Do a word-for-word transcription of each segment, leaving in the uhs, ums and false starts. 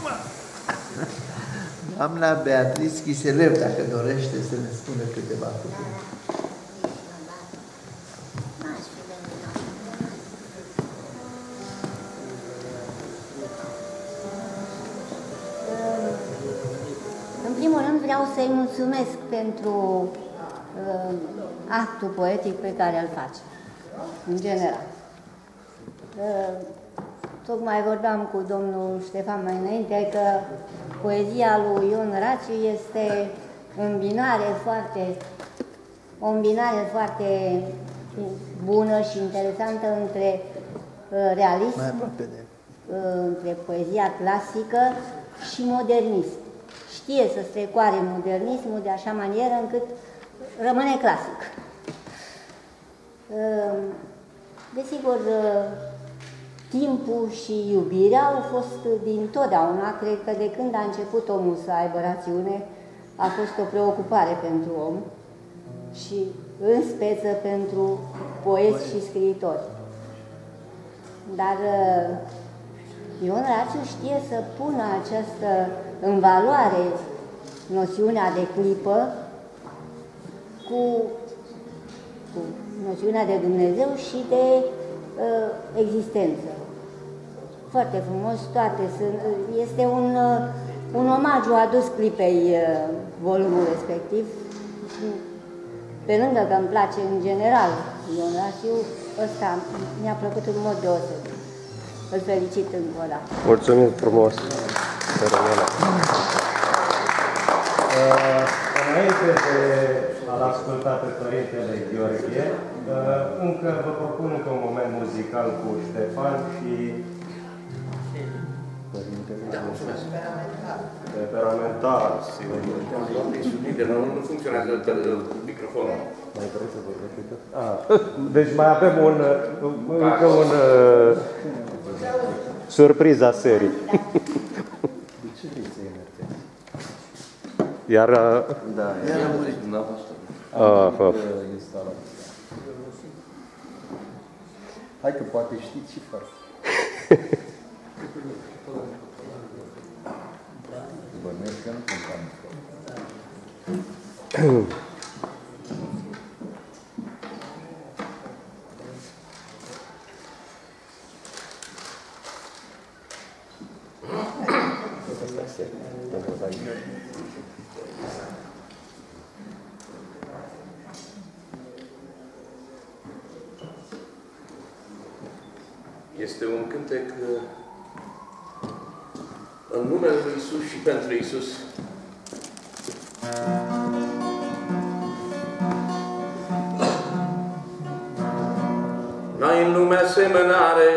Doamna Beatrice Chiselev, dacă dorește să ne spună câteva cuvinte. În primul rând vreau să-i mulțumesc pentru uh, actul poetic pe care îl face, în general. Uh, tocmai vorbeam cu domnul Ștefan mai înainte că poezia lui Ion Rațiu este îmbinare foarte, o îmbinare foarte bună și interesantă între uh, realism, uh, între poezia clasică și modernism. Știe să strecoare modernismul de așa manieră încât rămâne clasic. Desigur, timpul și iubirea au fost dintotdeauna, cred că de când a început omul să aibă rațiune, a fost o preocupare pentru om și în speță pentru poeți și scriitori. Dar Ion Rațiu știe să pună această în valoare noțiunea de clipă cu, cu noțiunea de Dumnezeu și de uh, existență. Foarte frumos, toate sunt. Este un, uh, un omagiu adus clipei uh, volumul respectiv. Pe lângă că îmi place în general Ion Rațiu, ăsta mi-a plăcut în mod deosebit. Îl felicit încă o dată. Mulțumim frumos! Uh, înainte de a-l asculta pe Părintele Gheorghe, uh, încă vă propun încă un moment muzical cu Ștefan și Părintele Temperamental, sigur. Nu funcționează microfonul. Mai vreți să vorbești? Ah, deci mai avem un, încă un uh, surpriza serii. Iar... Da, iar a murit. N-a fost. Ah, ah. Hai că poate știți și faci. Bănuiesc că nu cântam. Este un cântec în numele lui Iisus și pentru Iisus. N-ai în lume asemănare,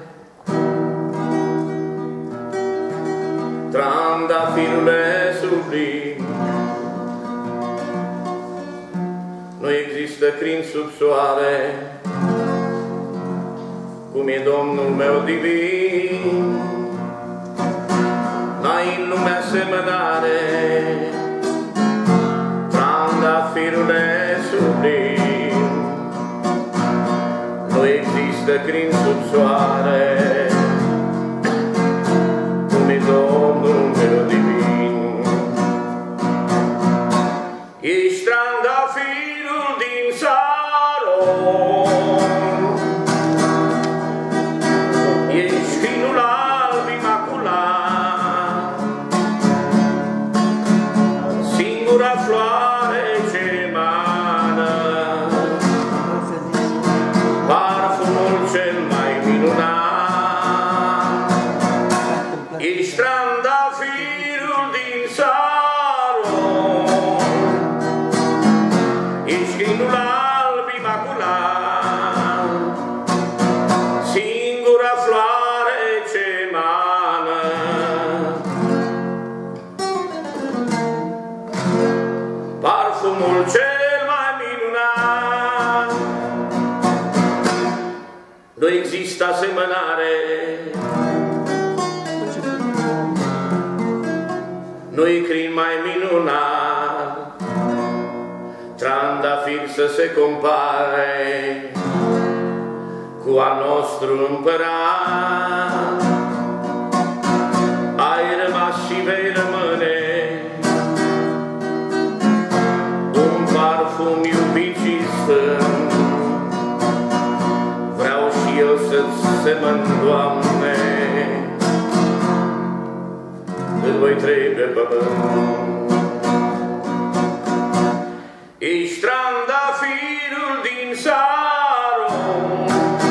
trandafirule sublim. Nu există crin sub soare, cum e Domnul meu divin. N-ai în lume asemănare, trandafirule sublim. Nu există crin sub soare, cum e Domnul meu divin. Ești trandafirul din Saron, ești crinul alb imaculat, singura floare ce emană parfumul cel mai minunat. Ești trandafirul din Saron, ești crinul alb imaculat, singura floare ce emană parfumul cel mai minunat. Nu există asemănare, nu-i crin mai minunat, trandafir să se compare cu al nostru împărat. Ai rămas întreg de pământ. Ești trandafirul din Saron,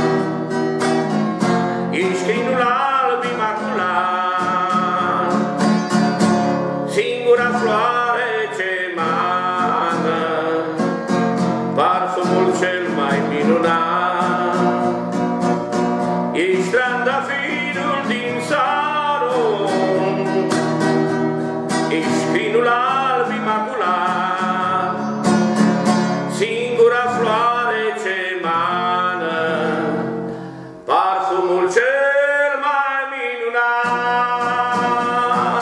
ești crinul alb imaculat, singura floare ce emană parfumul cel mai minunat. Ești trandafirul din Saron, ești crinul alb imaculat, singura floare ce emană parfumul cel mai minunat.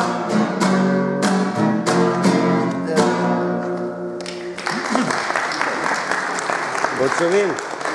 Mulțumim!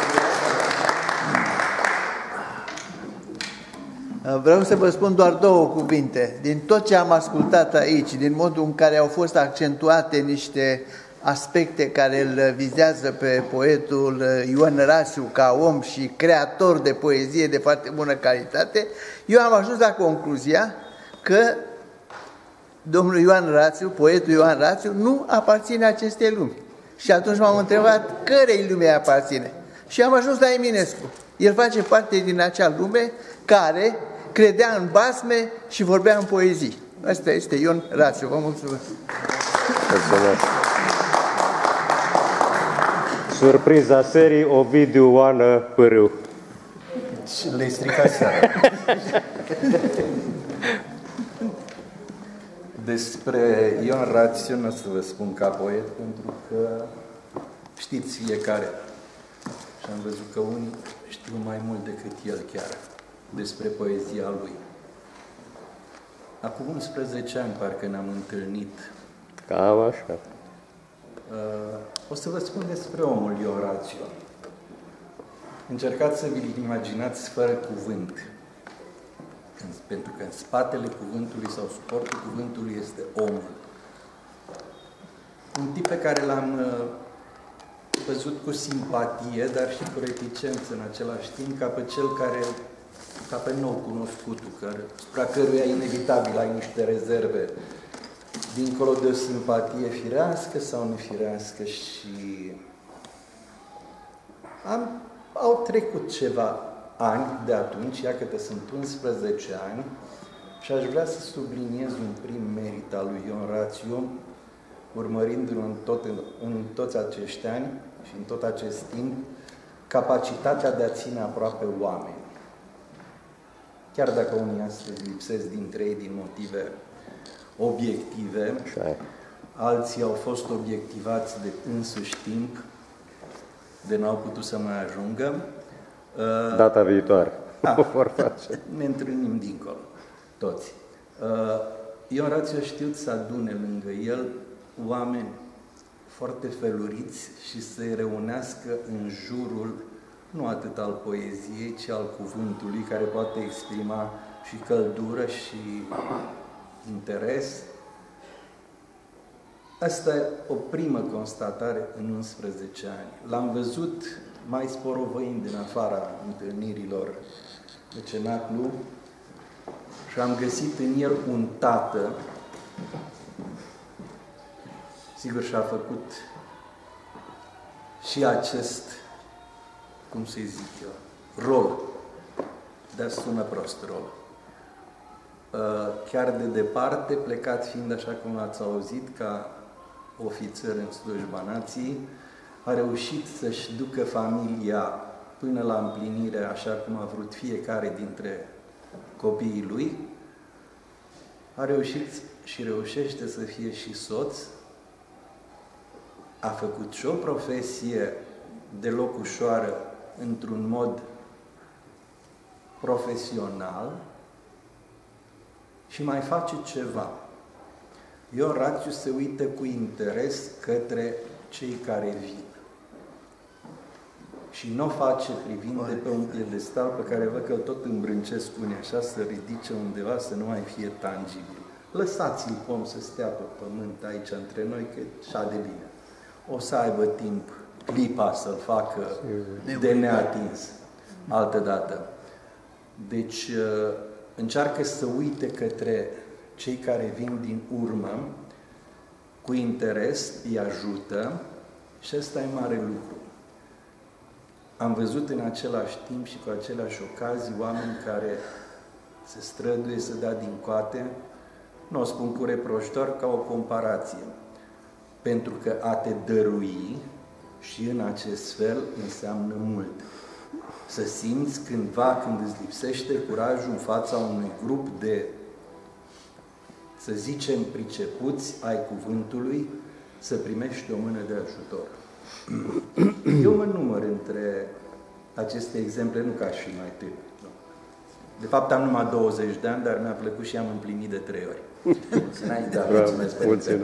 Vreau să vă spun doar două cuvinte. Din tot ce am ascultat aici, din modul în care au fost accentuate niște aspecte care îl vizează pe poetul Ioan Rațiu ca om și creator de poezie de foarte bună calitate, eu am ajuns la concluzia că domnul Ioan Rațiu, poetul Ioan Rațiu, nu aparține acestei lumi. Și atunci m-am întrebat cărei lume aparține. Și am ajuns la Eminescu. El face parte din acea lume care credea în basme și vorbea în poezii. Asta este Ioan Rațiu. Vă mulțumesc. Mulțumesc. Surpriza serii, Ovidiu Oană Pârâu. Și le-ai stricat seara. Despre Ioan Rațiu nu o să vă spun ca poet, pentru că știți fiecare. Și am văzut că unii știu mai mult decât el chiar despre poezia lui. Acum unsprezece ani parcă ne-am întâlnit. Cam așa. O să vă spun despre omul Ioan Rațiu. Încercați să vi-l imaginați fără cuvânt. Pentru că în spatele cuvântului sau suportul cuvântului este omul. Un tip pe care l-am văzut cu simpatie, dar și cu reticență în același timp, ca pe cel care, ca pe nou cunoscutul, care, spre căruia inevitabil ai niște rezerve, dincolo de o simpatie firească sau nefirească. Și am, au trecut ceva ani de atunci, iată că sunt unsprezece ani, și aș vrea să subliniez un prim merit al lui Ioan Rațiu, urmărindu-l în, tot, în, în toți acești ani și în tot acest timp, capacitatea de a ține aproape oameni. Chiar dacă unii astăzi lipsesc dintre ei din motive obiective, alții au fost obiectivați de însuși timp, de n-au putut să mai ajungă. Data viitoare. A, o vor face. Ne întâlnim dincolo, toți. Ioan Rațiu a știut să adune lângă el oameni foarte feluriți și să-i reunească în jurul nu atât al poeziei, ci al cuvântului, care poate exprima și căldură și interes. Asta e o primă constatare în unsprezece ani. L-am văzut mai sporovăind din afara întâlnirilor de cenaclu și am găsit în el un tată. Sigur, și-a făcut și acest, cum să-i zic eu, rol, dar sună prost rol. Chiar de departe, plecat fiind, așa cum ați auzit, ca ofițer în slujba nației, a reușit să-și ducă familia până la împlinire, așa cum a vrut fiecare dintre copiii lui. A reușit și reușește să fie și soț. A făcut și o profesie deloc ușoară într-un mod profesional și mai face ceva. Ioan Rațiu se uită cu interes către cei care vin. Și nu o face privind de pe un piedestal pe care văd că tot îmbrâncesc unii așa, să ridice undeva, să nu mai fie tangibil. Lăsați-l om să stea pe pământ aici între noi, că așa de bine. O să aibă timp, clipa să-l facă de neatins altă dată. Deci încearcă să uite către cei care vin din urmă, cu interes, îi ajută și ăsta e mare lucru. Am văzut în același timp și cu aceleași ocazii oameni care se străduie să dea din coate, nu o spun cu reproș, doar ca o comparație, pentru că a te dărui și în acest fel înseamnă mult. Să simți cândva, când îți lipsește curajul în fața unui grup de, să zicem, pricepuți ai cuvântului, să primești o mână de ajutor. Eu mă număr între aceste exemple, nu ca și mai tânăr. De fapt, am numai douăzeci de ani, dar mi-a plăcut și am împlinit de trei ori. Da, mulțumesc, Părinte.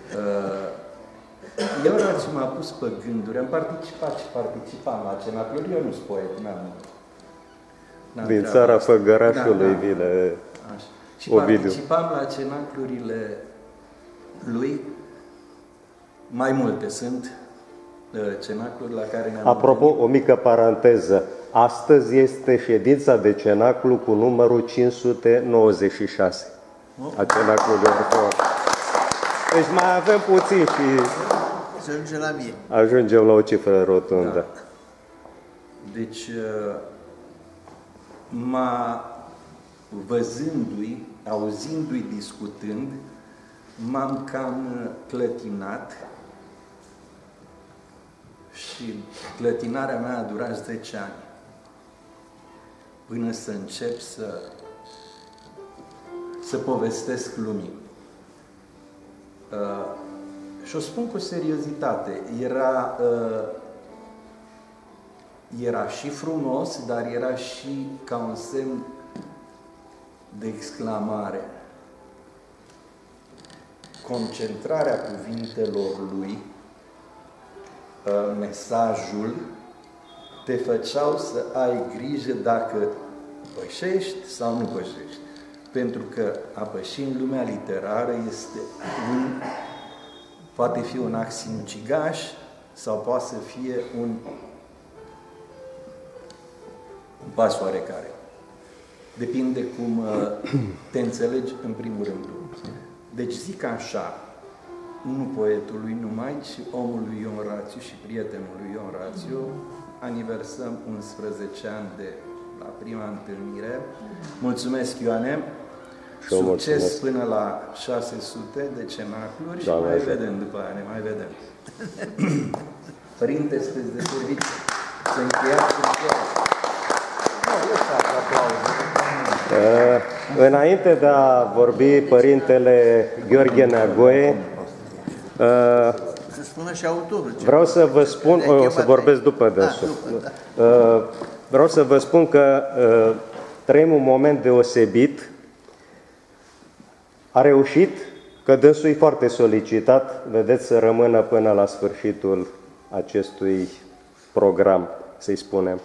Eu Rațiu m-a pus pe gânduri, am participat și participam la cenacluri, eu nu sunt poet, n-am... Din țara Făgărașului da, vine așa. Și Ovidiu. Participam la cenaclurile lui, mai multe sunt cenacluri la care ne-am... Apropo, întâlnit. O mică paranteză. Astăzi este ședința de cenaclu cu numărul cinci sute nouăzeci și șase. Oh. A cenaclului de Orfeon. Deci mai avem puțin și... Să ajungem la mie. Ajungem la o cifră rotundă. Da. Deci, m-a, văzându-i, auzindu-i discutând, m-am cam clătinat și clătinarea mea a durat zece ani până să încep să, să povestesc lumii. Uh, și o spun cu seriozitate. Era, uh, era și frumos, dar era și ca un semn de exclamare. Concentrarea cuvintelor lui, uh, mesajul, te făceau să ai grijă dacă pășești sau nu pășești. Pentru că a păși în lumea literară este un, poate fi un act sinucigaș sau poate să fie un, un pas oarecare. Depinde cum uh, te înțelegi în primul rând. Deci zic așa, nu poetului numai, ci omului Ion Rațiu și prietenului Ion Rațiu, aniversăm unsprezece ani de la prima întâlnire. Mulțumesc, Ioane! Succes mulțumesc. Până la șase sute de cenacluri și da, mai așa. Vedem după aia, ne mai vedem. Părinte, sunteți de serviciu. Să încheiați în chiar. Uh, înainte de a vorbi Părintele Gheorghe Neagoe, uh, să spună și autorul. Vreau să vă spun, o să vorbesc după dânsul. Da, uh, vreau să vă spun că uh, trăim un moment deosebit. A reușit, că dânsul e foarte solicitat, vedeți, să rămână până la sfârșitul acestui program, să-i spunem.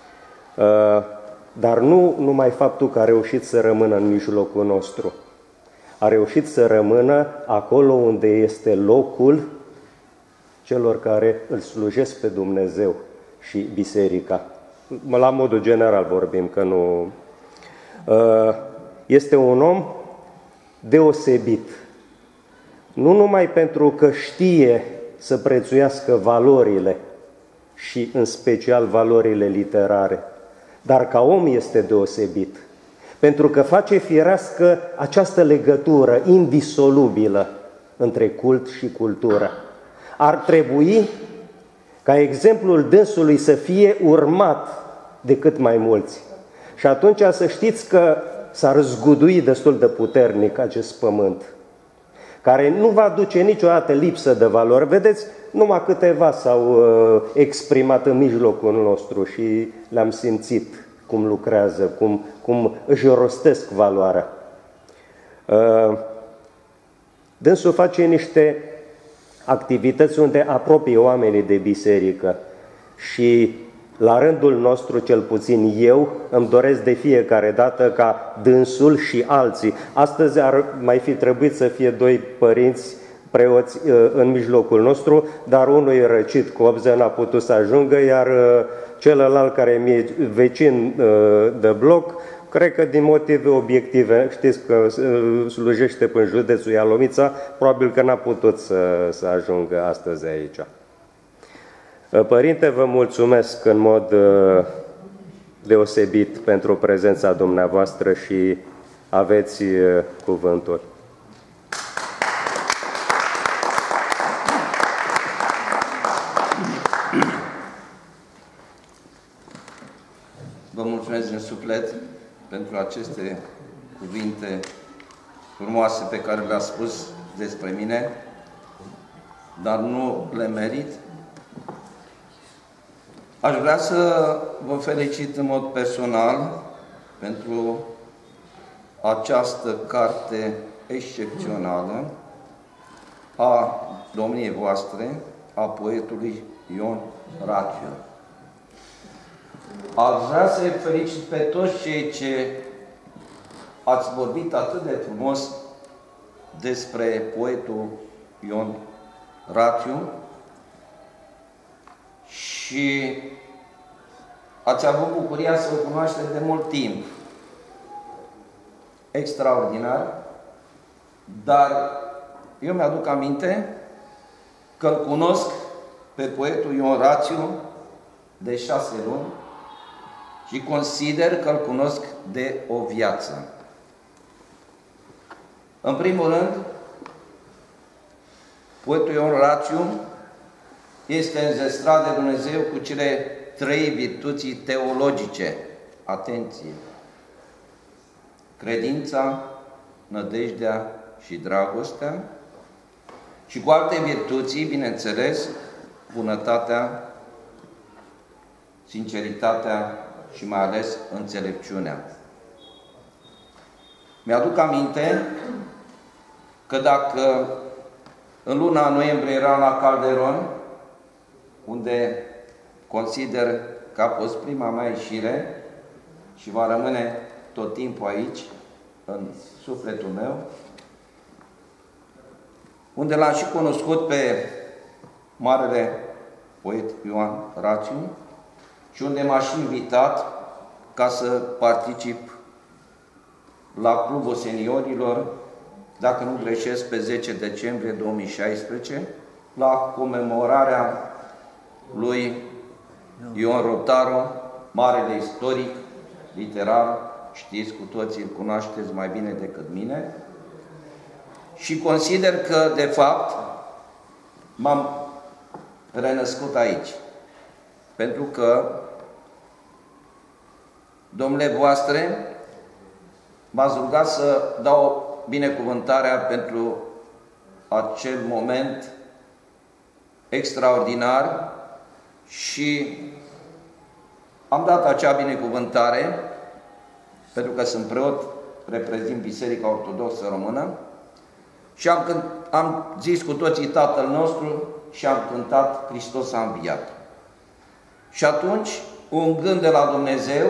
Dar nu numai faptul că a reușit să rămână în mijlocul nostru. A reușit să rămână acolo unde este locul celor care îl slujesc pe Dumnezeu și Biserica. La modul general vorbim, că nu... Este un om deosebit. Nu numai pentru că știe să prețuiască valorile și în special valorile literare, dar ca om este deosebit. Pentru că face firească această legătură indisolubilă între cult și cultură. Ar trebui ca exemplul dânsului să fie urmat de cât mai mulți. Și atunci să știți că s-a răzgudui destul de puternic acest pământ, care nu va duce niciodată lipsă de valori. Vedeți, numai câteva s-au uh, exprimat în mijlocul nostru și le-am simțit cum lucrează, cum, cum își rostesc valoarea. Uh, dânsul face niște activități unde apropie oamenii de biserică și la rândul nostru, cel puțin eu, îmi doresc de fiecare dată ca dânsul și alții. Astăzi ar mai fi trebuit să fie doi părinți preoți în mijlocul nostru, dar unul e răcit cu optzeci, n-a putut să ajungă, iar celălalt, care mi-e vecin de bloc, cred că din motive obiective, știți că slujește până județul Ialomița, probabil că n-a putut să, să ajungă astăzi aici. Părinte, vă mulțumesc în mod deosebit pentru prezența dumneavoastră și aveți cuvântul. Vă mulțumesc din suflet pentru aceste cuvinte frumoase pe care le-a spus despre mine, dar nu le merit. Aș vrea să vă felicit în mod personal pentru această carte excepțională a domniei voastre, a poetului Ion Rațiu. Aș vrea să-i felicit pe toți cei ce ați vorbit atât de frumos despre poetul Ion Rațiu și ați avut bucuria să-l cunoașteți de mult timp. Extraordinar, dar eu mi-aduc aminte că îl cunosc pe poetul Ion Rațiu de șase luni și consider că îl cunosc de o viață. În primul rând, poetul Ion Rațiu este înzestrat de Dumnezeu cu cele trei virtuți teologice. Atenție! Credința, nădejdea și dragostea și cu alte virtuți, bineînțeles, bunătatea, sinceritatea și mai ales înțelepciunea. Mi-aduc aminte că dacă în luna noiembrie era la Calderon, unde consider că a fost prima mea ieșire și va rămâne tot timpul aici, în sufletul meu, unde l-am și cunoscut pe marele poet Ioan Rațiu și unde m-a și invitat ca să particip la Clubul Seniorilor, dacă nu greșesc, pe zece decembrie două mii șaisprezece, la comemorarea lui Ion Rotaru, marele istoric, literar, știți cu toții, îl cunoașteți mai bine decât mine, și consider că, de fapt, m-am renăscut aici. Pentru că, domnule voastre, m-ați rugat să dau binecuvântarea pentru acel moment extraordinar și am dat acea binecuvântare pentru că sunt preot, reprezint Biserica Ortodoxă Română și am, cânt, am zis cu toții Tatăl nostru și am cântat Hristos a înviat. Și atunci, un gând de la Dumnezeu,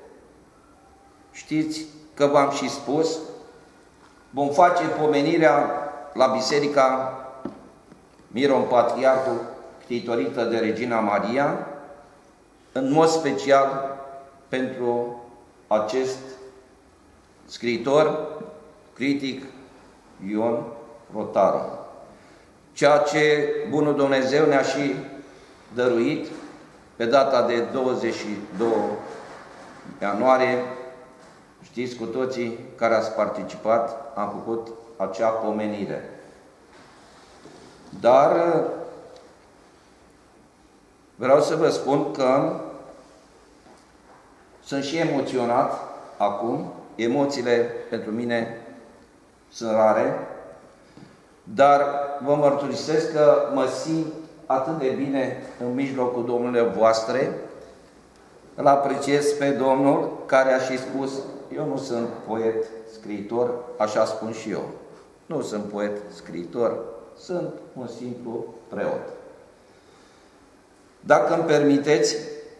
știți că v-am și spus, vom face pomenirea la Biserica Miron Patriarhul, ctitorită de Regina Maria, în mod special pentru acest scriitor, critic, Ion Rotaru. Ceea ce Bunul Dumnezeu ne-a și dăruit pe data de douăzeci și doi ianuarie, știți cu toții care ați participat, am făcut acea pomenire. Dar vreau să vă spun că sunt și emoționat acum, emoțiile pentru mine sunt rare, dar vă mărturisesc că mă simt atât de bine în mijlocul domnilor voastre, îl apreciez pe Domnul care a și spus, eu nu sunt poet, scriitor, așa spun și eu. Nu sunt poet, scriitor, sunt un simplu preot. Dacă îmi permiteți,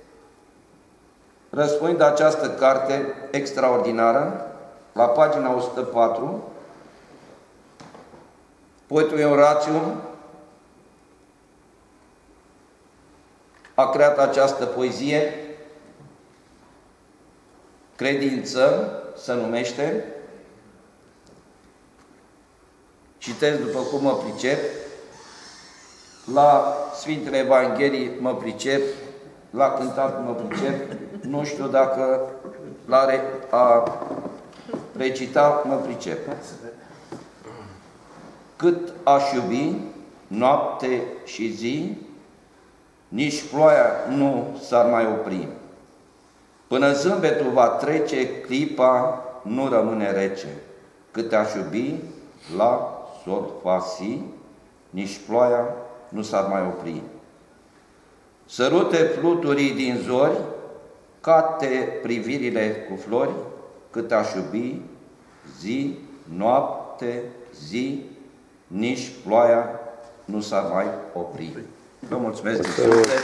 răspund această carte extraordinară, la pagina o sută patru, poetul Ion Rațiu a creat această poezie Credință se numește. Citesc după cum mă pricep. La Sfintele Evangheliei mă pricep, la cântat mă pricep, nu știu dacă la re, a recita mă pricep. Cât aș iubi, noapte și zi, nici ploaia nu s-ar mai opri. Până zâmbetul va trece, clipa nu rămâne rece. Cât aș iubi, la sol va si, nici ploaia nu s-ar mai opri. Sărute fluturii din zori, cate privirile cu flori, cât aș iubi, zi, noapte, zi, nici ploaia nu s-ar mai opri. Vă mulțumesc din suflet.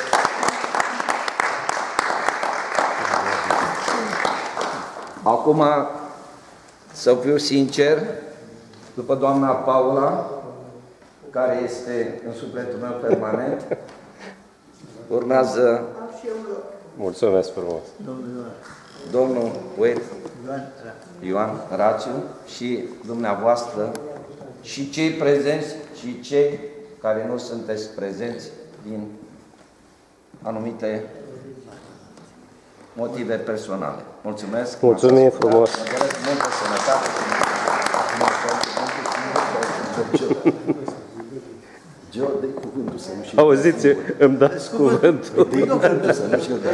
Acum, să fiu sincer, după doamna Paula, care este în sufletul meu permanent, urmează Mulțumesc frumos. domnul poet Ioan Raciu și dumneavoastră și cei prezenți și cei care nu sunteți prezenți din anumite motive personale. Mulțumesc! Mulțumim frumos! Vă doresc multă sănătate! Geo, dă-i cuvântul să nu știu. Auziți, îmi dați cuvântul. Dă-i cuvântul să nu știu.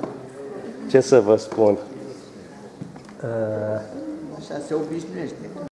Ce să vă spun? Așa se obișnuiește.